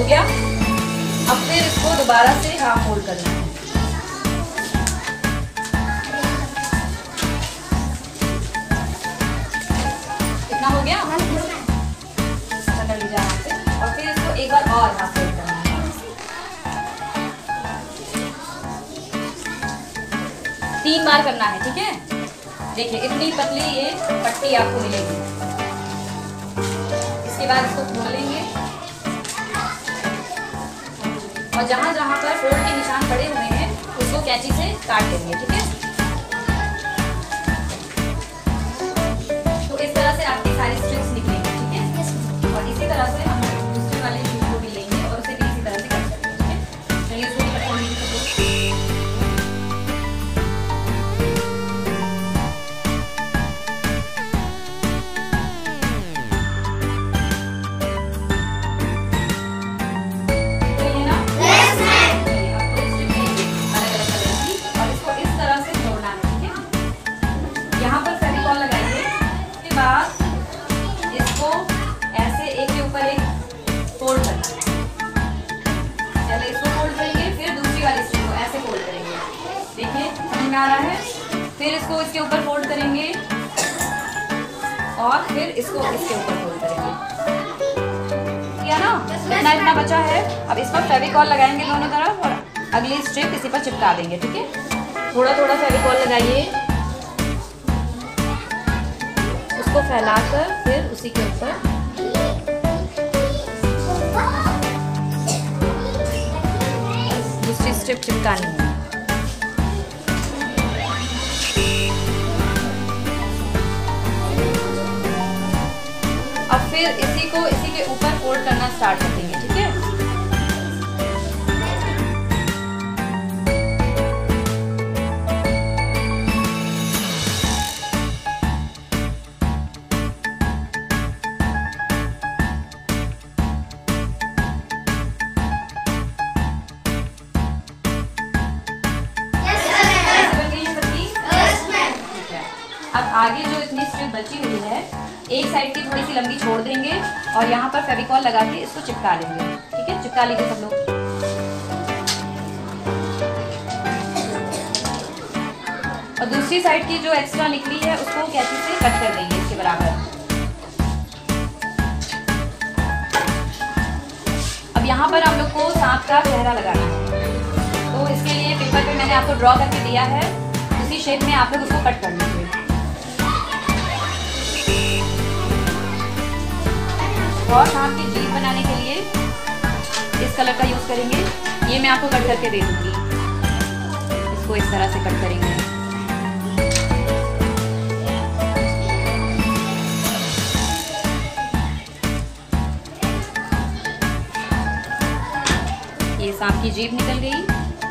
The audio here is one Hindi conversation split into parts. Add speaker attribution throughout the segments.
Speaker 1: हो गया। अब फिर इसको दोबारा से हाफ फोल्ड करना है। इतना हो गया, ऐसा कर लीजिए हाथ से। और फिर इसको एक बार और हाफ फोल्ड करना है। 3 बार करना है, ठीक है। देखिए इतनी पतली ये पट्टी आपको मिलेगी। इसके बाद इसको खोल लेंगे और जहां जहां पर फोल्ड के निशान पड़े हुए हैं उसको कैंची से काट लेंगे, ठीक है। तो इस तरह से आपकी सारी स्ट्रिप्स निकलेंगी, ठीक है। और इसी तरह से हम दूसरे वाले स्ट्रिप को भी लेंगे और उसे भी इसी तरह से कट करेंगे, ठीक है। चलिए इसको भी कट कर लीजिए। आ रहा है, फिर इसको इसके ऊपर फोल्ड करेंगे और फिर इसको इसके ऊपर फोल्ड करेंगे, किया ना। इतना बचा है। अब इस पर फेविकॉल लगाएंगे दोनों तरफ और अगली स्ट्रिप इसी पर चिपका देंगे, ठीक है। थोड़ा थोड़ा फेविकॉल लगाइए, उसको फैलाकर फिर उसी के ऊपर दूसरी स्ट्रिप चिपकानी है। अब फिर इसी के ऊपर फोल्ड करना स्टार्ट कर देंगे, ठीक है। अब आगे जो इतनी स्ट्रिप बची हुई है, एक साइड की थोड़ी सी लंबी छोड़ देंगे और यहाँ पर फेविकॉल लगा के इसको चिपका लेंगे, ठीक है। चिपका लीजिए सब लोग। और दूसरी साइड की जो एक्स्ट्रा निकली है उसको कैंची से कट कर देंगे इसके बराबर। अब यहाँ पर हम लोग को सांप का चेहरा लगाना है, तो इसके लिए पेपर पे मैंने आपको ड्रॉ करके दिया है, उसी शेप में आप लोग उसको कट कर लीजिए। और सांप की जीभ बनाने के लिए इस कलर का यूज करेंगे। ये मैं आपको कट करके दे दूंगी। इसको इस तरह से कट करेंगे। ये सांप की जीभ निकल गई।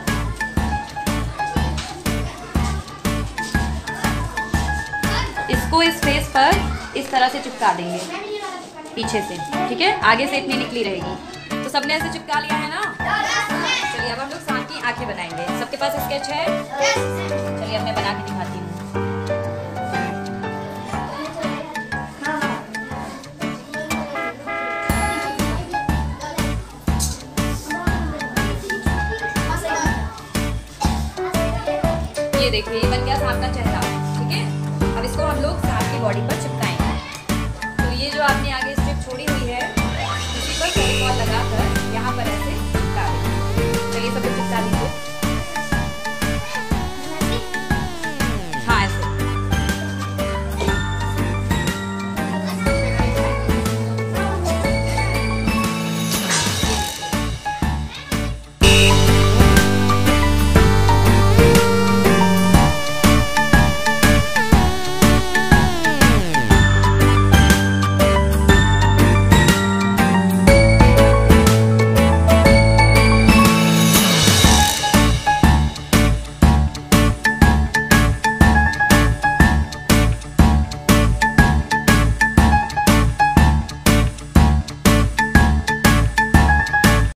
Speaker 1: इसको इस फेस पर इस तरह से चिपका देंगे पीछे से, ठीक है। आगे से इतनी निकली रहेगी। तो सबने ऐसे चिपका लिया है ना। चलिए अब हम लोग सांप की आंखें बनाएंगे। सबके पास स्केच है? चलिए अब मैं बना के दिखाती हूँ। ये देखिए, ये बन गया सांप का चेहरा।